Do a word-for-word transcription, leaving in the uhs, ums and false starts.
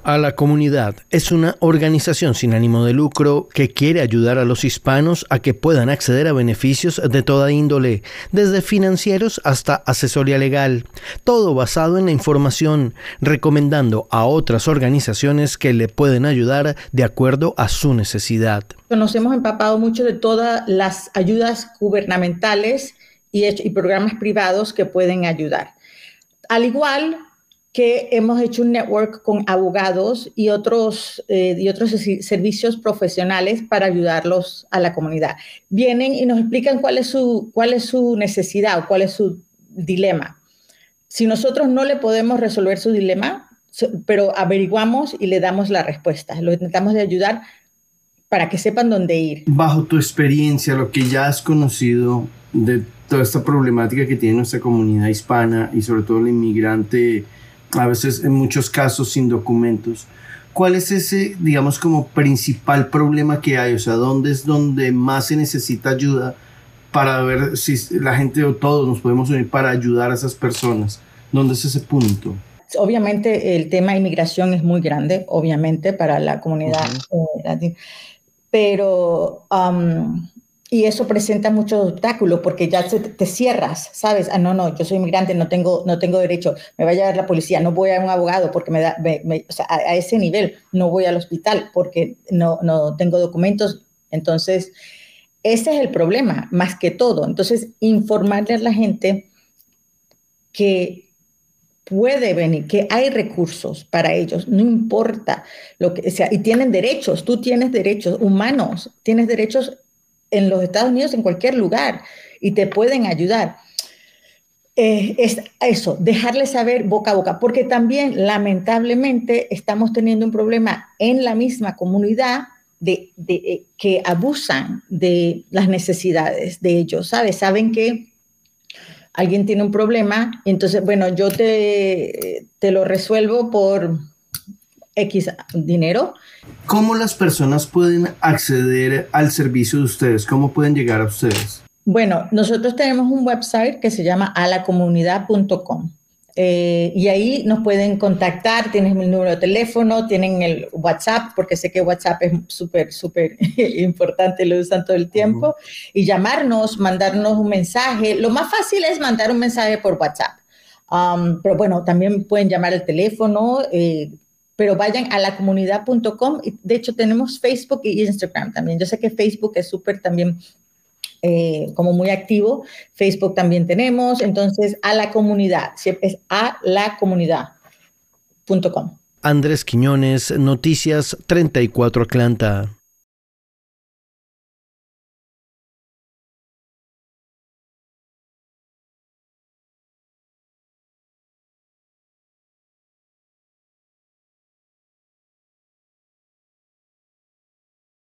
A la Comunidad es una organización sin ánimo de lucro que quiere ayudar a los hispanos a que puedan acceder a beneficios de toda índole, desde financieros hasta asesoría legal, todo basado en la información, recomendando a otras organizaciones que le pueden ayudar de acuerdo a su necesidad. Nos hemos empapado mucho de todas las ayudas gubernamentales y, y programas privados que pueden ayudar. Al igual que hemos hecho un network con abogados y otros, eh, y otros servicios profesionales para ayudarlos a la comunidad. Vienen y nos explican cuál es su, cuál es su necesidad o cuál es su dilema. Si nosotros no le podemos resolver su dilema, pero averiguamos y le damos la respuesta. Lo intentamos de ayudar para que sepan dónde ir. Bajo tu experiencia, lo que ya has conocido de toda esta problemática que tiene nuestra comunidad hispana y sobre todo el inmigrante, a veces en muchos casos sin documentos, ¿cuál es ese, digamos, como principal problema que hay? O sea, ¿dónde es donde más se necesita ayuda para ver si la gente o todos nos podemos unir para ayudar a esas personas? ¿Dónde es ese punto? Obviamente el tema de inmigración es muy grande, obviamente, para la comunidad uh-huh. eh, latina, pero... Um, Y eso presenta muchos obstáculos porque ya te, te cierras, ¿sabes? Ah, no, no, yo soy inmigrante, no tengo, no tengo derecho, me va a llevar la policía, no voy a un abogado porque me da, me, me, o sea, a, a ese nivel, no voy al hospital porque no, no tengo documentos. Entonces, ese es el problema, más que todo. Entonces, informarle a la gente que puede venir, que hay recursos para ellos, no importa lo que sea, y tienen derechos, tú tienes derechos humanos, tienes derechos en los Estados Unidos, en cualquier lugar, y te pueden ayudar. Eh, es eso, dejarles saber boca a boca, porque también, lamentablemente, estamos teniendo un problema en la misma comunidad de, de, de que abusan de las necesidades de ellos, ¿sabes? Saben que alguien tiene un problema, y entonces, bueno, yo te, te lo resuelvo por X dinero. ¿Cómo las personas pueden acceder al servicio de ustedes? ¿Cómo pueden llegar a ustedes? Bueno, nosotros tenemos un website que se llama a la comunidad punto com eh, y ahí nos pueden contactar, tienen mi número de teléfono, tienen el WhatsApp, porque sé que WhatsApp es súper, súper importante, lo usan todo el tiempo, uh-huh. y llamarnos, mandarnos un mensaje. Lo más fácil es mandar un mensaje por WhatsApp, um, pero bueno, también pueden llamar al teléfono, eh, pero vayan a la comunidad punto com. De hecho, tenemos Facebook y Instagram también. Yo sé que Facebook es súper también eh, como muy activo. Facebook también tenemos. Entonces, a la comunidad. Siempre es a la comunidad punto com. Andrés Quiñones, Noticias treinta y cuatro Atlanta.